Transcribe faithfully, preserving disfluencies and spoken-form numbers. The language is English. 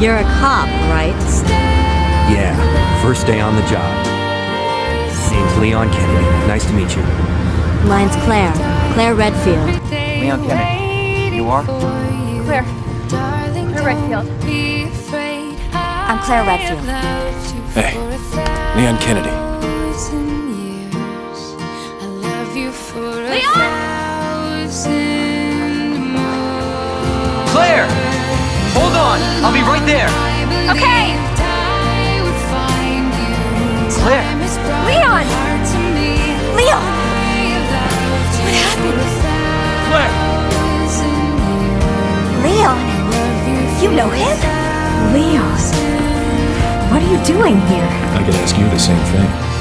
You're a cop, right? Yeah, first day on the job. Name's Leon Kennedy. Nice to meet you. Mine's Claire. Claire Redfield. Leon Kennedy. You are? Claire. Claire Redfield. I'm Claire Redfield. Hey, Leon Kennedy. Leon! Claire! Hold on! I'll be right there! Okay! Claire! Leon! Leon! What happened? Claire! Leon! You know him? Leon, what are you doing here? I could ask you the same thing.